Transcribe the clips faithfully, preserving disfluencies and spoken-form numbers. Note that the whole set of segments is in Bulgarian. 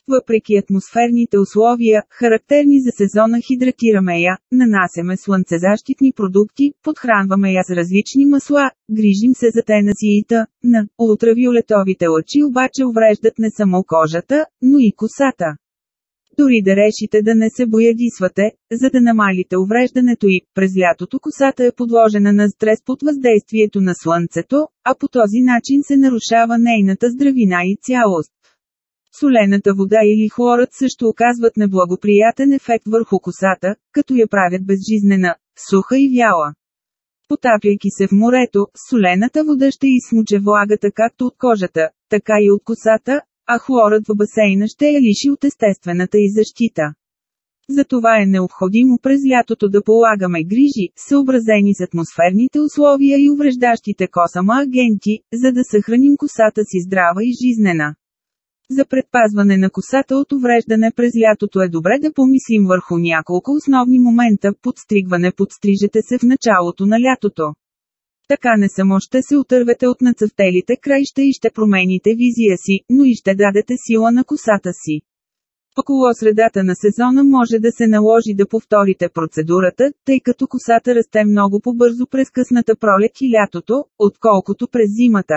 Въпреки атмосферните условия, характерни за сезона, хидратираме я, нанасяме слънцезащитни продукти, подхранваме я с различни масла, грижим се за теназия и т.н. Ултравиолетовите лъчи обаче увреждат не само кожата, но и косата. Дори да решите да не се боядисвате, за да намалите увреждането й, през лятото косата е подложена на стрес под въздействието на слънцето, а по този начин се нарушава нейната здравина и цялост. Солената вода или хлорът също оказват неблагоприятен ефект върху косата, като я правят безжизнена, суха и вяла. Потапяйки се в морето, солената вода ще изсмуче влагата както от кожата, така и от косата, а хлорът в басейна ще я лиши от естествената й защита. Затова е необходимо през лятото да полагаме грижи, съобразени с атмосферните условия и увреждащите косама агенти, за да съхраним косата си здрава и жизнена. За предпазване на косата от увреждане през лятото е добре да помислим върху няколко основни момента. Подстригване. Подстрижете се в началото на лятото. Така не само ще се отървете от нацъфтелите краища и ще промените визия си, но и ще дадете сила на косата си. Около средата на сезона може да се наложи да повторите процедурата, тъй като косата расте много по-бързо през късната пролет и лятото, отколкото през зимата.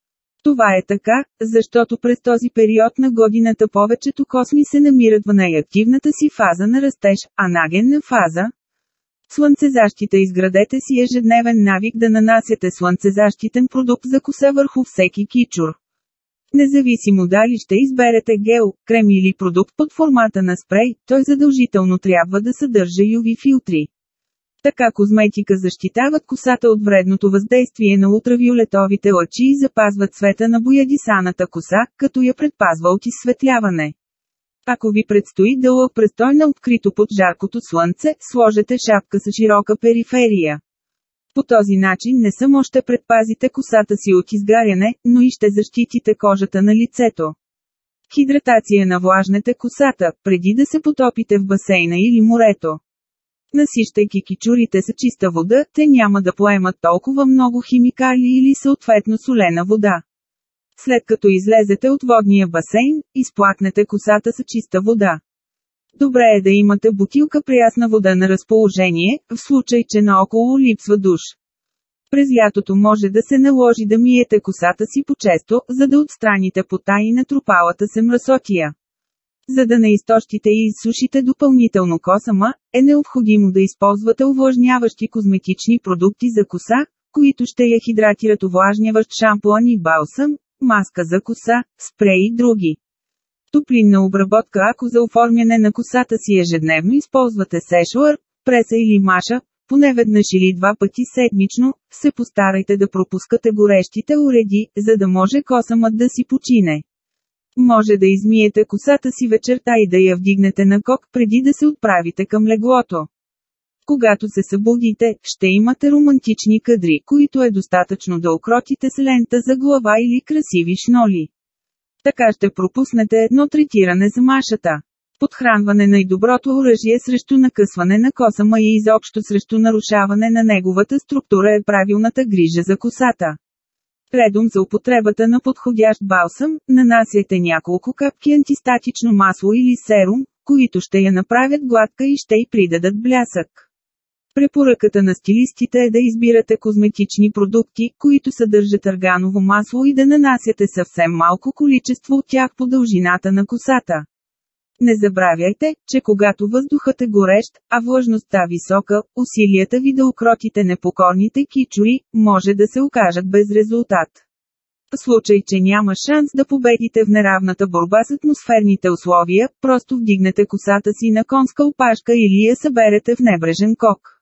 Това е така, защото през този период на годината повечето косми се намират в най-активната си фаза на растеж, а нагенна фаза. Слънцезащита. Изградете си ежедневен навик да нанасяте слънцезащитен продукт за коса върху всеки кичур. Независимо дали ще изберете гел, крем или продукт под формата на спрей, той задължително трябва да съдържа ю ви филтри. Така козметика защитават косата от вредното въздействие на ултравиолетовите лъчи и запазват цвета на боядисаната коса, като я предпазва от изсветляване. Ако ви предстои дълъг престой на открито под жаркото слънце, сложете шапка с широка периферия. По този начин не само ще предпазите косата си от изгаряне, но и ще защитите кожата на лицето. Хидратация. Навлажнете косата, преди да се потопите в басейна или морето. Насищайки кичурите с чиста вода, те няма да поемат толкова много химикали или съответно солена вода. След като излезете от водния басейн, изплакнете косата с чиста вода. Добре е да имате бутилка прясна вода на разположение, в случай че наоколо липсва душ. През лятото може да се наложи да миете косата си по-често, за да отстраните пота и натрупалата се мръсотия. За да не изтощите и изсушите допълнително косама, е необходимо да използвате увлажняващи козметични продукти за коса, които ще я хидратират, увлажняващ шампуан и балсам, маска за коса, спрей и други. Топлинна обработка. Ако за оформяне на косата си ежедневно използвате сешуар, преса или маша, поне веднъж или два пъти седмично, се постарайте да пропускате горещите уреди, за да може косамът да си почине. Може да измиете косата си вечерта и да я вдигнете на кок преди да се отправите към леглото. Когато се събудите, ще имате романтични кадри, които е достатъчно да окротите с лента за глава или красиви шноли. Така ще пропуснете едно третиране за машата. Подхранване. Най-доброто оръжие срещу накъсване на косама и изобщо срещу нарушаване на неговата структура е правилната грижа за косата. Редом за употребата на подходящ балсам, нанасяйте няколко капки антистатично масло или серум, които ще я направят гладка и ще й придадат блясък. Препоръката на стилистите е да избирате козметични продукти, които съдържат арганово масло и да нанасяте съвсем малко количество от тях по дължината на косата. Не забравяйте, че когато въздухът е горещ, а влажността висока, усилията ви да укротите непокорните кичури, може да се окажат без резултат. В случай, че няма шанс да победите в неравната борба с атмосферните условия, просто вдигнете косата си на конска опашка или я съберете в небрежен кок.